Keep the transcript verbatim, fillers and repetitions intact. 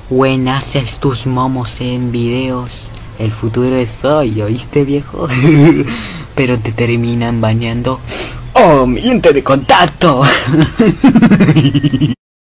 When haces tus momos en videos, el futuro es hoy, ¿oíste, viejo? Pero te terminan bañando. ¡Oh, mi lente de contacto!